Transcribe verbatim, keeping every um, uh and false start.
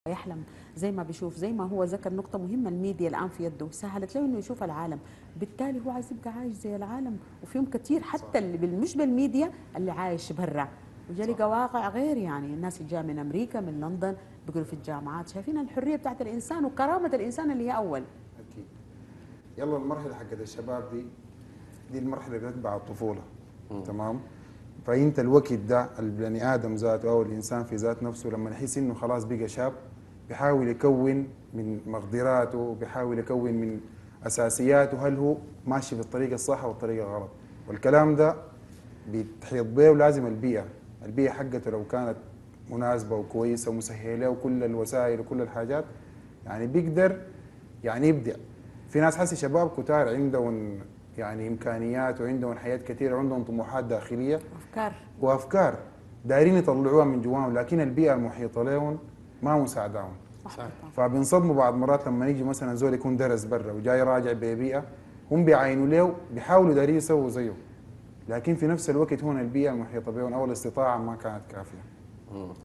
يحلم زي ما بيشوف، زي ما هو ذكر نقطة مهمة. الميديا الآن في يده، سهلت له إنه يشوف العالم، بالتالي هو عايز يبقى عايش زي العالم. وفيهم كثير حتى اللي بال- مش بالميديا، اللي عايش برا وجا لقى واقع غير. يعني الناس اللي جايه من أمريكا، من لندن، بيقولوا في الجامعات شايفين الحرية بتاعت الإنسان وكرامة الإنسان اللي هي أول. اكيد. يلا المرحله حقت الشباب دي، دي المرحله اللي بتتبع الطفوله. مم. تمام. فانت الوقت ده البني ادم ذاته او الانسان في ذات نفسه لما يحس انه خلاص بقى شاب، بيحاول يكون من مقدراته، بيحاول يكون من اساسياته هل هو ماشي في الطريق الصح او الطريق الغلط. والكلام ده بيتحيط به ولازم البيئه، البيئه حقته لو كانت مناسبه وكويسه ومسهله وكل الوسائل وكل الحاجات، يعني بيقدر يعني يبدع. في ناس حسي شباب كتار عندهم يعني امكانيات وعندهم حياه كثيره وعندهم طموحات داخليه أفكار. وافكار دايرين يطلعوها من جواهم، لكن البيئه المحيطه لهم ما مساعداهم. صح. فبينصدموا بعض مرات لما يجي مثلا زول يكون درس برا وجاي راجع ببيئه هم بيعاينوا له، بيحاولوا دايرين يسووا زيه، لكن في نفس الوقت هون البيئه المحيطه بهم او الاستطاعه ما كانت كافيه.